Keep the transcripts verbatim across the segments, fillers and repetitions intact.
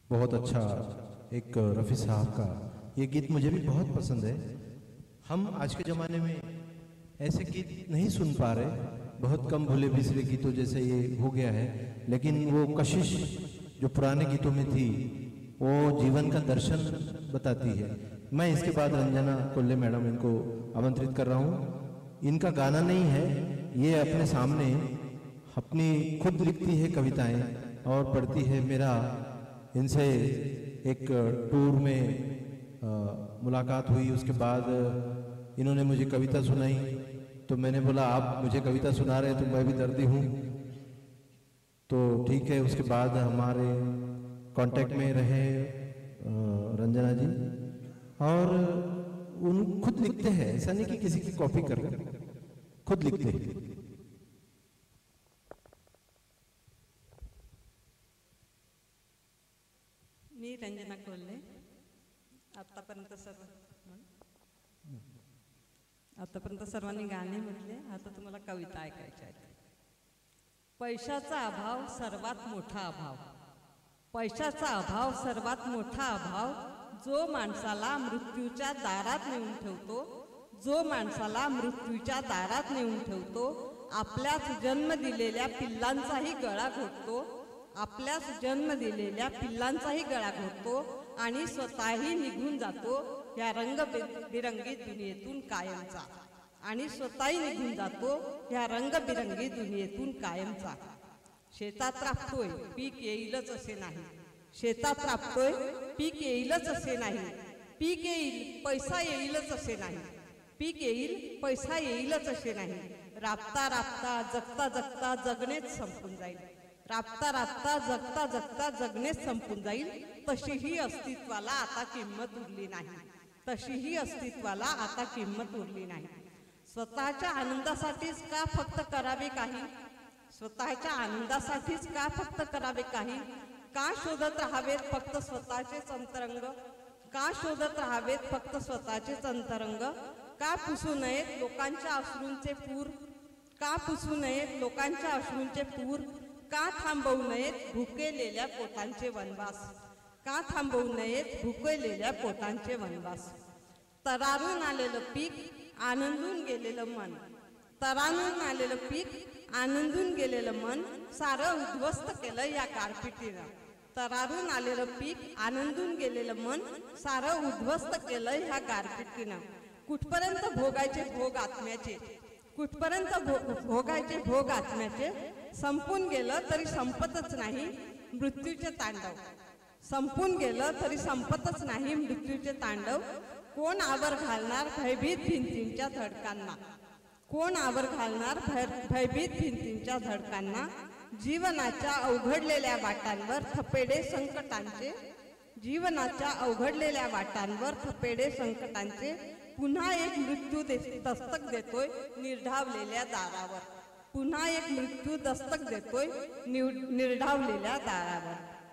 बहुत अच्छा एक रफ़ी साहब का ये गीत मुझे भी बहुत पसंद है। हम आज के ज़माने में ऐसे गीत नहीं सुन पा रहे, बहुत कम भूले बिसरे गीतों जैसे ये हो गया है, लेकिन वो कशिश जो पुराने गीतों में थी वो जीवन का दर्शन बताती है। मैं इसके बाद रंजना कोल्ले मैडम इनको आमंत्रित कर रहा हूँ। इनका गाना नहीं है, ये अपने सामने अपनी खुद लिखती है कविताएं और पढ़ती है। मेरा इनसे एक टूर में आ, मुलाकात हुई, उसके बाद इन्होंने मुझे कविता सुनाई, तो मैंने बोला आप मुझे कविता सुना रहे हैं तो मैं भी दर्दी हूँ, तो ठीक है। उसके बाद हमारे कांटेक्ट में रहे रंजना जी, और उन खुद लिखते हैं, ऐसा नहीं कि किसी की कॉपी कर रहे, खुद लिखते हैं। मी रंजना कोल्हे, आतापर्यंत सर्व आतापर्यंत सर्वांनी गाणे म्हटले, आता तुम्हाला कविता ऐकायच्या आहेत. पैशाचा अभाव सर्वात मोठा अभाव, पैशाचा अभाव सर्वात मोठा अभाव, जो माणसाला मृत्यूच्या दारात नेऊन ठेवतो, जो माणसाला मृत्यूच्या दारात नेऊन ठेवतो, आपल्याच जन्म दिलेल्या पिल्लांचाही गळा घोटतो, आपल्याच जन्म दिलेल्या पिल्लांचाही गळा घोटतो आणि स्वतःही निघून जातो या रंगबिरंगी दुनियेतून कायमचा, आणि स्वतःही निघून जातो या रंगबिरंगी दुनियेतून कायमचा. शेतात राबतोय पीक येईलच असे नाही, शेतात राबतोय पीक येईलच असे नाही, पीक येईल पैसा येईलच असे नाही, पीक येईल पैसा येईलच असे नाही. राबता राबता जगता जगता जगणेच संपून जाईल, राबता राबता जगता जगता जगणेच संपून जाईल. तशीही अस्तित्वाला आता किंमत उरली नाही, तशीही अस्तित्वाला आता किंमत उरली नाही. स्वतःच्या आनंदासाठीच का फक्त करावे काही, स्वतःच्या आनंदासाठीच का फक्त करावे काही, का शोधत राहावेत फक्त स्वतःचेच अंतरंग, का शोधत राहावेत फक्त स्वतःचेच अंतरंग, का पुसू नयेत लोकांच्या अश्रूंचे पूर, का पुसू नयेत लोकांच्या अश्रूंचे पूर, का थांबवू नयेत भुकेलेल्या पोटांचे वनवास, का थांबवू नयेत भुकेलेल्या पोटांचे वनवास. तरारून आलेलं पीक आनंदून गेलेलं मन, तरारून आलेलं पीक आनंदून गेलेलं मन, सारं उद्ध्वस्त केलं या गारपिटीनं. तरारून आलेलं पीक आनंदून गेलेलं मन, सारं उद्ध्वस्त केलं ह्या गारपिटीनं. कुठपर्यंत भोगायचे भोग आत्म्याचे, कुठपर्यंत भो भोगायचे भोग आत्म्याचे, संपून गेलं तरी संपतच नाही मृत्यूचे तांडव, संपून गेलं तरी संपतच नाही मृत्यूचे तांडव. कोण आवर घालणार भयभीत भिंतींच्या धडकांना, कोण आवर घालणार भय भयभीत भिंतींच्या धडकांना. जीवनाच्या अवघडलेल्या वाटांवर थपेडे संकटांचे, जीवनाच्या अवघडलेल्या वाटांवर थपेडे संकटांचे. पुन्हा एक मृत्यू दस्तक देतोय निर्ढावलेल्या दारावर, पुन्हा एक मृत्यू दस्तक देतोय निर्ढावलेल्या दारावर.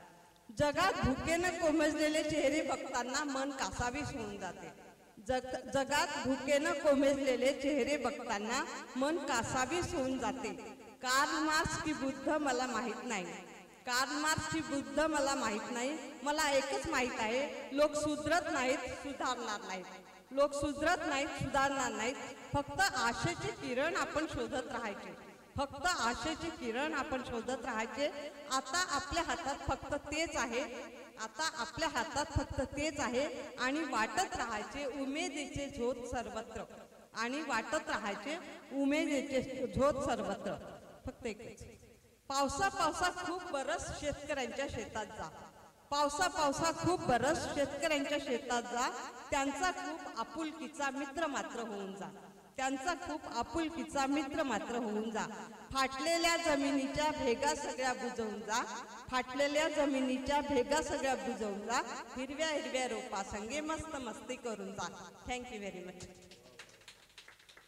जगात भुकेनं कोमेजलेले चेहरे बघताना मन कासावीस होऊन जाते, जग जगात भुकेनं कोमेजलेले चेहरे बघताना मन कासावीस होऊन जाते. कार्ल मार्क्स की बुद्ध मला माहीत नाही, कार्ल मार्क्स की बुद्ध मला माहीत नाही. मला एकच माहीत आहे, लोक सुधरत नाहीत सुधारणार नाहीत, लोक सुधरत नाहीत सुधारणार नाहीत. फक्त आशेचे किरण आपण शोधत राहायचे, फक्त आशेचे किरण आपण शोधत राहायचे. आता आपल्या हातात फक्त तेच आहे, आता आपल्या हातात फक्त तेच आहे, आणि वाटत राहायचे उमेदीचे झोत सर्वत्र, आणि वाटत राहायचे उमेदीचे झोत सर्वत्र. फक्त एकच, पावसा पावसा खूप बरस शेतकऱ्यांच्या शेतात जा, पावसा पावसा खूप बरस शेतकऱ्यांच्या शेतात जा. त्यांचा खूप आपुलकीचा मित्र मात्र होऊन जा, त्यांचा खूप आपुलकीचा मित्र मात्र होऊन जा. फाटलेल्या जमिनीच्या भेगा सगळ्या बुजवून जा, फाटलेल्या जमिनीच्या भेगा सगळ्या बुजवून जा. हिरव्या हिरव्या रोपा संगे मस्त मस्ती करून जा. Thank you very much.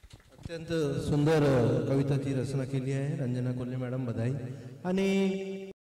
अत्यंत सुंदर कविताची रचना केली आहे रंजना कोल्हे मॅडम, बधाई. आणि